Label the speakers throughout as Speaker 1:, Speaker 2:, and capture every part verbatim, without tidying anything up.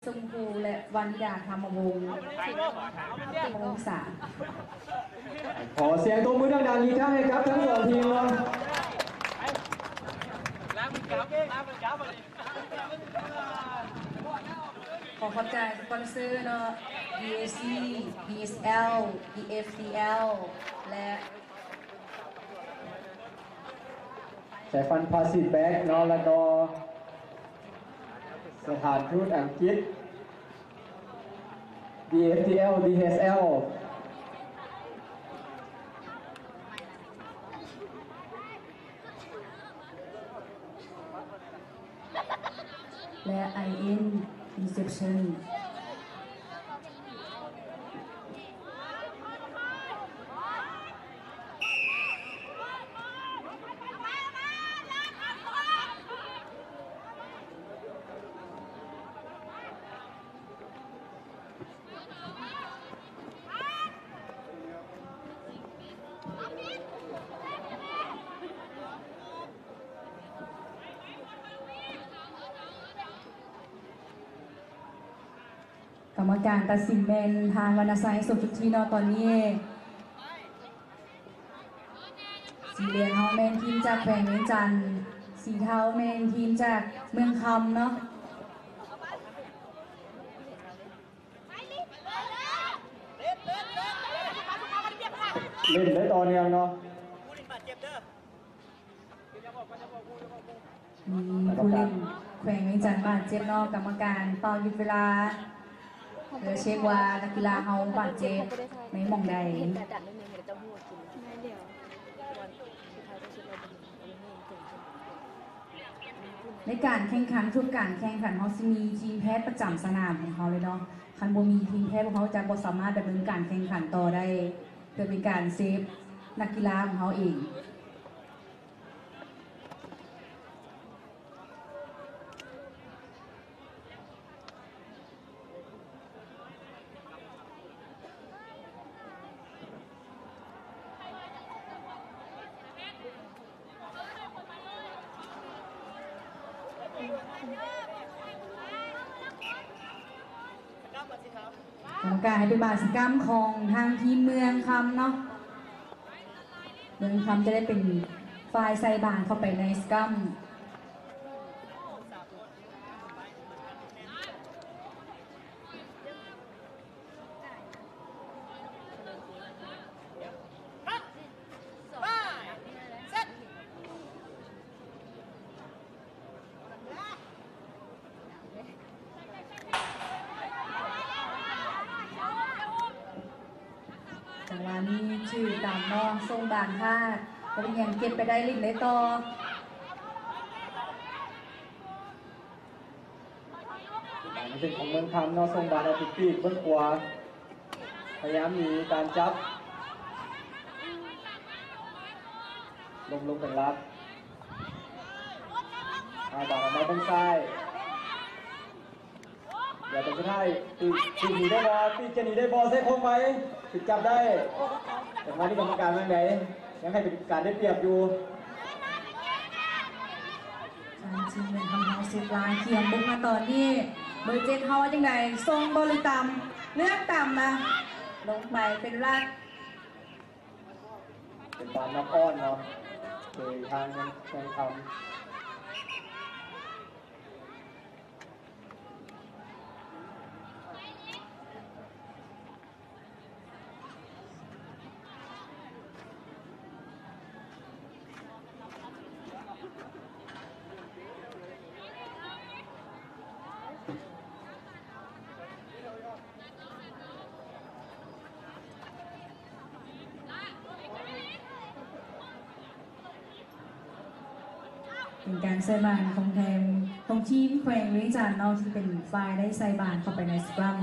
Speaker 1: ชมพูและวันนิดาธรรมวงศ์ธรรมวงศา
Speaker 2: ขอเสียงตบมือดังๆอีกครั้งให้ครับทั้งสองทีมเลย
Speaker 1: ขอขอบใจสปอนเซอร์เนาะ ดี เอ ซี ดี เอส แอล ดี เอฟ ดี แอล และ
Speaker 2: ใช้ฟันพาสิแบ็กเนาะแล้วก็สถานทูตอังกฤษ ดี เอฟ ดี แอล ดี เอส แอล
Speaker 1: และ ไอ เอ็น Interceptionกรรมการตัดสินเป็นทางวรรณไซส์สุดที่นอตอนนี้สีเหลืองเฮาเมนทีมจากแขวงเวียงจันทร์สีเทาเมนทีมจากเมืองคำเนาะ
Speaker 2: เล่นได้ตอนยังเนาะ
Speaker 1: มีผู้เล่นแขวงเวียงจันทร์บาดเจ็บเนาะกรรมการต่อหยุดเวลาเพื่อเช็คว่านักกีฬาเฮาบาดเจ็บในหม่องใดในการแข่งขันทุกการแข่งขันเขาจะมีทีมแพทย์ประจำสนามของเขาเลยเนาะคันบ่มีทีมแพทย์พวกเขาจะบ่สามารถดำเนินการแข่งขันต่อได้เพื่อเป็นการเซฟนักกีฬาของเขาเองกรรมการให้เป็นบาสกรรมของทางทีมเมืองคำเนาะเมืองคำจะได้เป็นฝ่ายใส่บานเข้าไปในสกรรมจังหวะนี้ชื่อตามน้องทรงบานพาดก็เป็นยังเก็บไปได้ลิ้นได้ต่อ
Speaker 2: ในเส้นของเมืองคำเนาะทรงบาลอาทิตย์ปีกเบื้องขวาพยายามมีการจับลงลงเป็นรับอาบาลมาต้นซ้ายอย่าแต่สุดท้ายปีปีหนีได้บอลปีจะหนีได้บอลเซฟคงไหมปิดจับได้แต่ว่าที่กรรมการมันไหนยังให้เป็นการได้เปรียบอยู่
Speaker 1: ทางทีมเมืองคำเฮาสุดลายเขียนบุกมาตอนนี้เบอร์เจ็ดเฮาจังไดทรงบอลต่ำเลือกต่ำนะลงไปเป็นรัก
Speaker 2: เป็นปานนักอ้อนเนาะโดยทางยังยังทำ
Speaker 1: เป็นการใส่บานของแทนของทีมแขวงเวียงจันทร์เนาะที่เป็นฝ่ายได้ใส่บานเข้าไปในสกรัม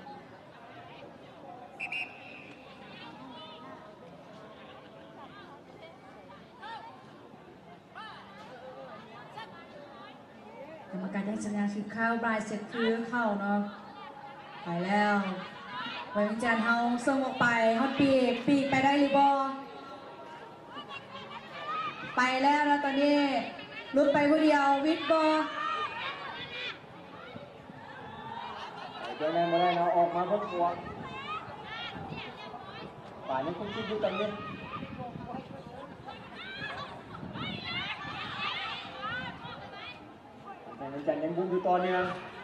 Speaker 1: กรรมการได้สัญญาคือเข้าบรายเสร็จคือเข้าเนาะไปแล้วเวียงจันทร์เฮาส่งออกไปฮอตปีกปีกไปได้หรือบ่ไปแล้วนะตอนนี้ลุดไปผู้เดียววิทย์บอ
Speaker 2: เดี๋ยวแรงมาได้เนาะออกมาเพิ่มตัวป่านนี้คุณคิดดูตรงนี้แต่ในจันยังบุ้มอยู่ตอนนี้นะ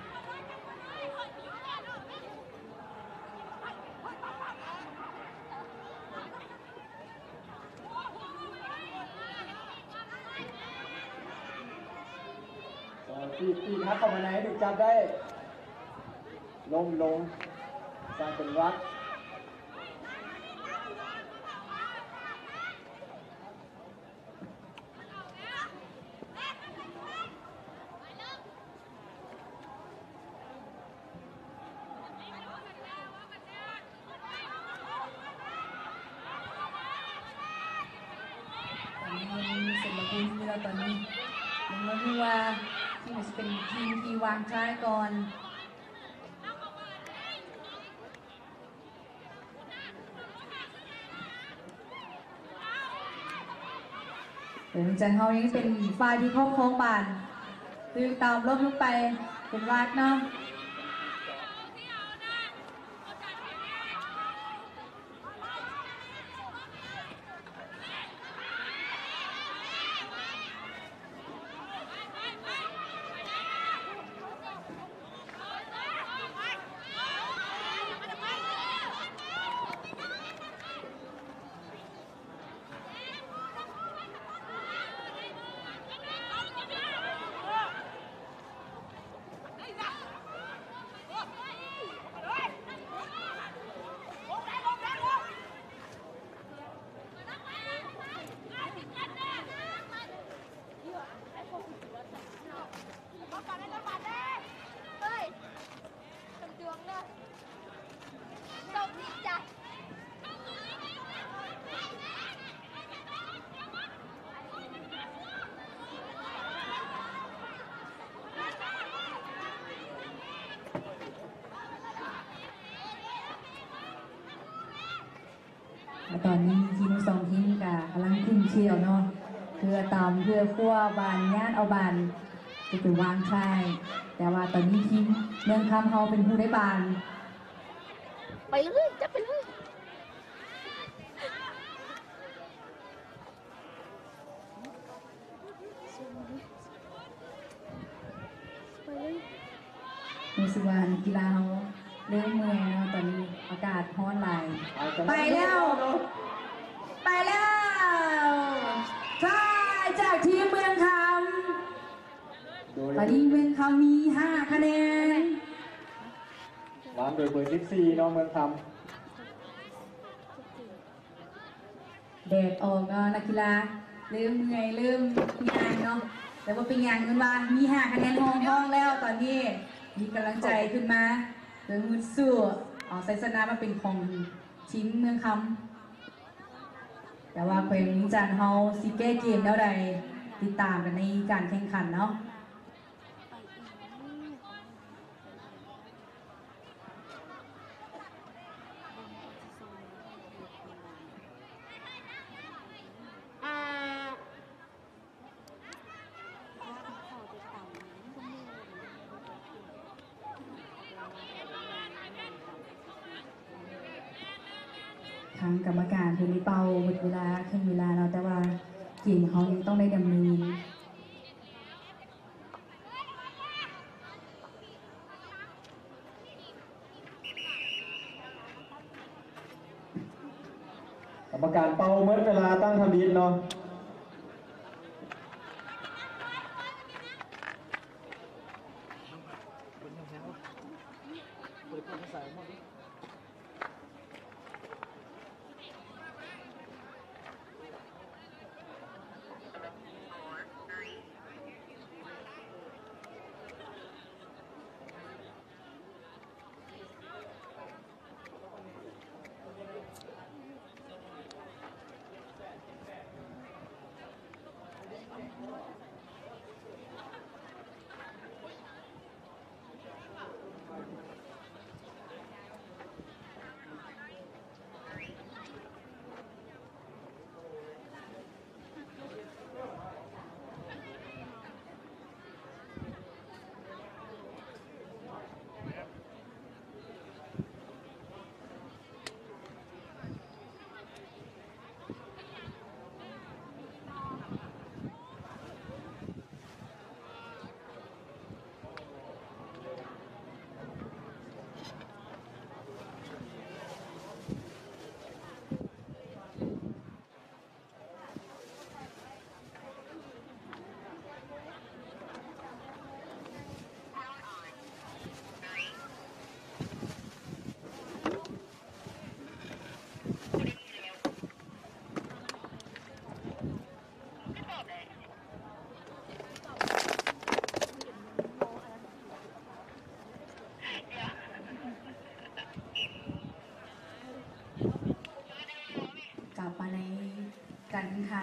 Speaker 2: ปีปีทักเข้ามาไหนถึงจับได้ลงลงสร้างเป็นวัด
Speaker 1: เสร็จแล้วคุณที่เราตอนนี้ยังไม่รู้ว่าที่มันจะเป็นทีมที่วางท้ายก่อนเดี๋ยวจันเฮายังเป็นฝ่ายที่ครอบครองบานตึงตามลบลงไปเป็นวัดเนาะตอนนี้ทีมสองทีมกับกำลังขึ้นเชียวเนาะเพื่อตามเพื่อขั้วบานย่านเอาบานจะไปวางชายแต่ว่าตอนนี้ทีมเมืองคำเขาเป็นผู้ได้บาน
Speaker 3: ไปเลยจะไปเลยไปเลย
Speaker 1: รู้สึกว่ากีฬาเขาเริ่มเมื่อยแล้วตอนนี้อากาศร้อนหลายไปแล้วไปแล้วใช่จากทีมเมืองคำตอนนี้เมืองคำมีห้าคะแนน
Speaker 2: วางโดยเบอร์สิบสี่น้องเมืองค
Speaker 1: ำแดดออกก็นักกีฬาเริ่มเมื่อยเริ่มงานเนาะแต่ว่าเป็นอย่างกันว่ามีห้าคะแนนห้องห้องแล้วตอนนี้มีกำลังใจขึ้นมาเดินมือสู้ออกไซสนามาเป็นของทีมเมืองคำแต่ว่าเพลงจันเฮาซิเก้เกมแล้วใดติดตามกันในการแข่งขันเนาะทางกรรมการคือมีเป่าหมดเวลาครึ่งเวลาเราแต่ว่าเกมเขายังต้องได้ดำเนิน
Speaker 2: กรรมการเป่าเมื่อเวลาตั้งทำดีเนาะ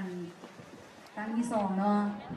Speaker 1: นครั้งที่สองเนาะ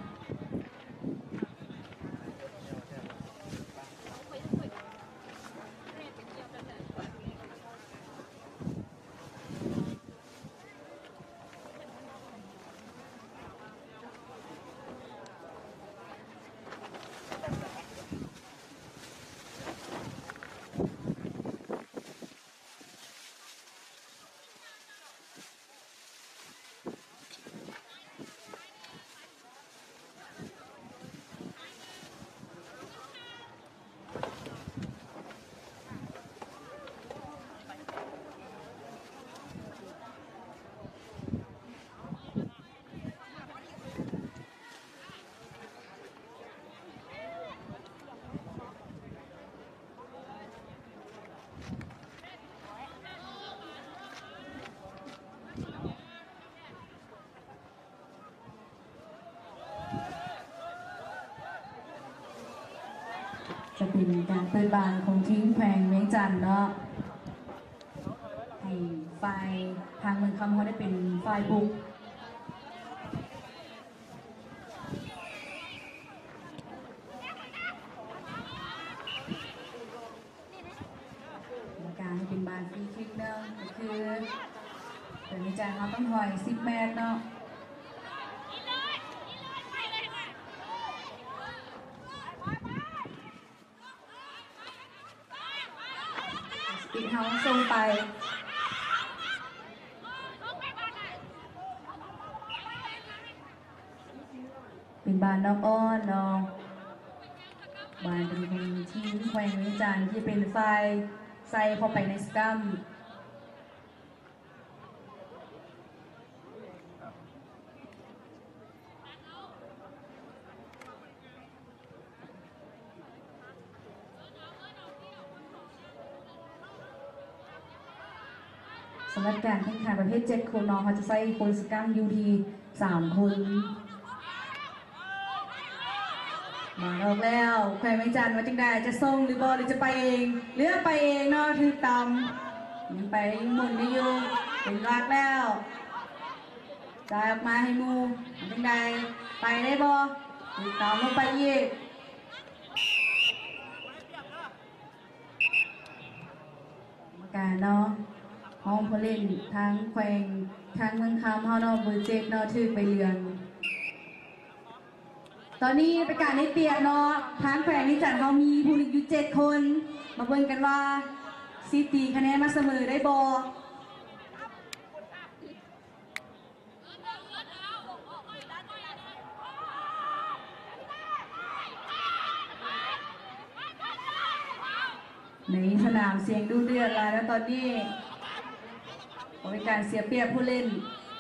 Speaker 1: จะเป็นการเปิดบานของทีมแขวงเวียงจันทน์เนาะให้ฝ่ายทางเมืองคำเขาได้เป็นฝ่ายบุกการให้เป็นบานฟรีคิกเนาะก็คือเวียงจันทน์เขาต้องถอยสิบเมตรเนาะปิดเฮาส่งไปเป็นบานนอกอ้อนเนาะบานเป็นคนที่แขวงเวียงจันทน์ที่เป็นไฟใส่เข้าไปในสกัมสำหรับการแข่งขันประเภทเจ็ดคนน้องเขาจะใส่คนสกัมยูทีสามคนมาออกแล้วแขวงเวียงจันทน์ว่าจังได้จะส่งหรือบอลหรือจะไปเองเลือกไปเองเนาะถือตำยังไปหมุนได้อยู่เป็นรักแล้วจ่ายออกมาให้มูจังได้ไปได้บอถือตำลงไปอีกกรรมการเนาะห้องผู้เล่นทั้งแขวงทั้งเมืองคำเฮาเนาะเบอร์เจ็ดเนาะถือไปเรือนตอนนี้เป็นการให้เปรียบเนาะทางแขวงนี้จัดเขามีผู้เล่นอยู่เจ็ดคนมาเบิ่งกันว่าซีตีคะแนนมาเสมอได้บอในสนามเสียงดูเดือดแล้วตอนนี้เป็นการเสียเปรียบผู้เล่น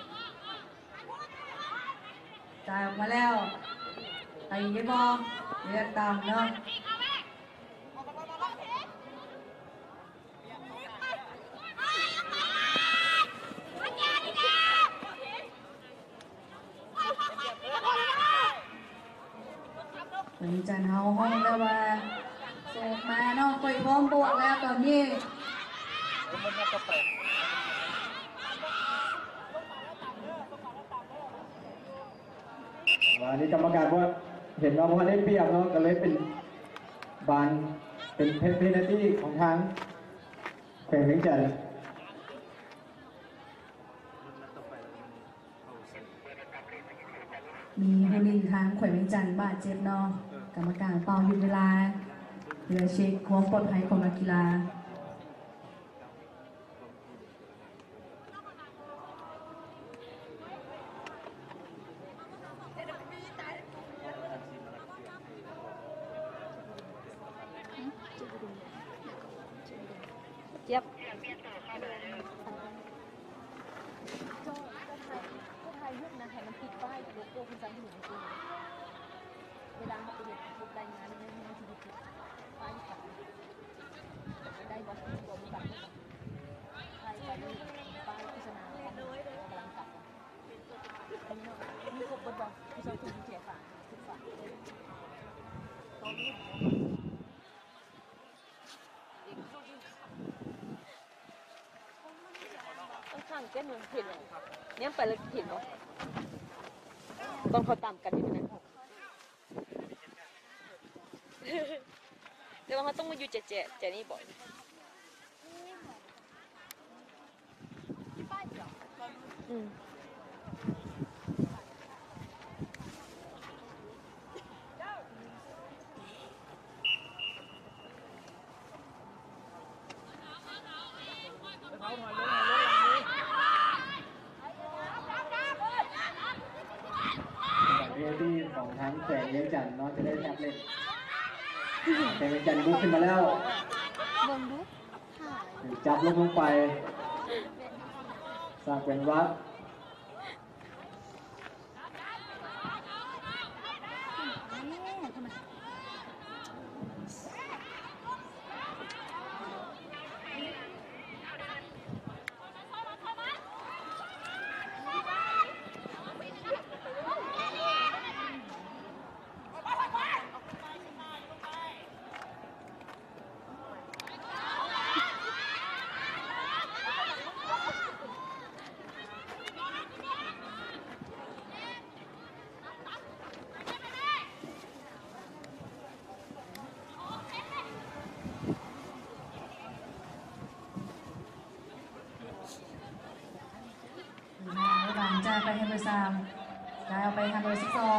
Speaker 1: จ่ายออกมาแล้วไปยี่บอเลือดตามเนาะวันนี้จันเฮาห้องแล้วว่าโซกมาเนาะคุยพร้อมบวกแล้วตอนนี้
Speaker 2: วันนี้กรรมการว่าเห็นว่าพอได้เปรียบเนาะก็เลยเป็นบานเป็นเพนเพนัลตี้ของทางแขวงเวียงจันทน์
Speaker 1: มีผู้เล่นทางแขวงเวียงจันทน์บาดเจ็บเนาะกรรมการเป่าหยุดเวลาเพื่อเช็คความปลอดภัยของนักกีฬา
Speaker 3: เจี๊ยบไทยยุคนะให้มันติดป้ายโลโก้คุณจำถึงจริงเวลาเขาไปเห็นรูปรายงานในในทีวีป้ายสั่งได้บอสบอกสั่งป้ายไปป้ายโฆษณากำลังสั่งมีครบบนบอกที่เราถึงเขียนฝาถึงฝาตอนนี้ข้างๆแก้มเห็นเหรอเนี่ยไปแล้วเห็นเหรอต้องเขาตามกันอยู่นะแต่ว่าเขาต้องมาอยู่เจ๊เจ๊เจ๊นี่บ่อยอืม
Speaker 2: เรียตี้ของทั้งแสงเลี้ยงจันเนาะจะได้แท็บเล็ตแสงเลี้ยงจันบุกขึ้นมาแล้ว
Speaker 3: บนบุ๊ก
Speaker 2: จับลงลงไปสร้างเป็นวัด
Speaker 1: หลังจากไปให้เบอร์สามได้เอาไปทำเบอร์สิบสอง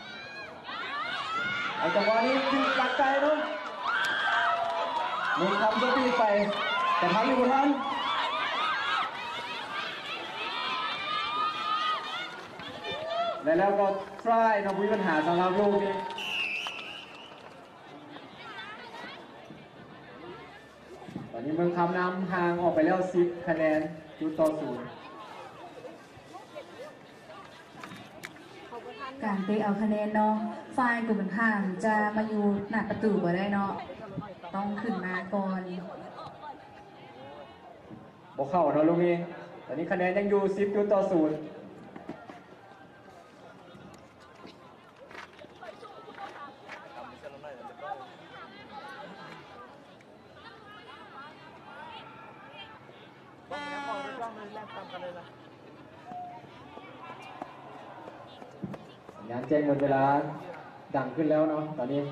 Speaker 2: ไอ้จังหวะนี้ขึ้นหลักไกลเนาะมีคำโจมตีไปแต่ทำอยู่บนทันและแล้วก็ทรายน้องมีปัญหาสำหรับลูกนี้ตอนนี้เมืองคำนำห่างออกไปแล้วสิบคะแนนจุดต่อศูนย์
Speaker 1: การเตะเอาคะแนนเนาะฝ่ายกลุ่มข้ามจะมาอยู่หน้าประตูบ่ได้เนาะต้องขึ้นมาก่อน
Speaker 2: บอกเข้าเนาะลูกนี้ตอนนี้คะแนนยังอยู่สิบจุดต่อศูนย์สัญญาณแจ้งหมดเวลาดังขึ้นแล้วเนาะตอนนี้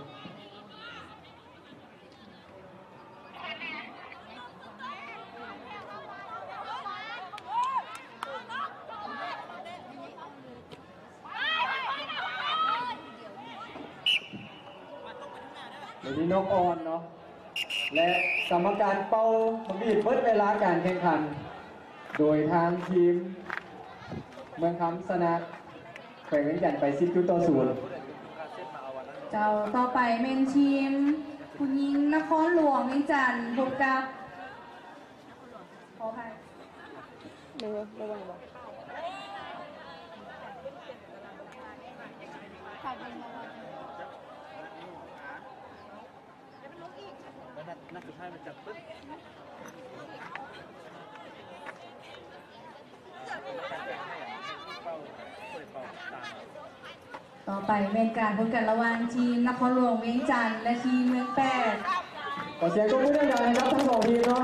Speaker 2: เดี๋ยวนี้นกออนเนาะและกรรมการเป่าบีบเบิดเวลาการแข่งขันโดยทางทีมเมืองคำชนะแข่งขันไปสิบจุดต่อศูนย์
Speaker 1: เจ้าต่อไปเมนทีมคุณยิงนครหลวงเวียงจันทร์พบกับขอใคร
Speaker 3: เนื้อระวังบ่
Speaker 2: นักสุดท้ายมันจับปึ๊บ
Speaker 1: ต่อไปเป็นการพบกันระหว่างทีมนครหลวงเวียงจันทร์และทีมเมืองแปด
Speaker 2: ขอเสียงตบมือดังๆนะครับทั้งสองทีมเนาะ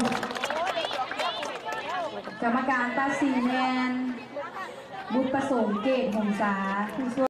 Speaker 1: กรรมการตัดสินแนนบุญประสงค์เกตหงษาผู้ช่วย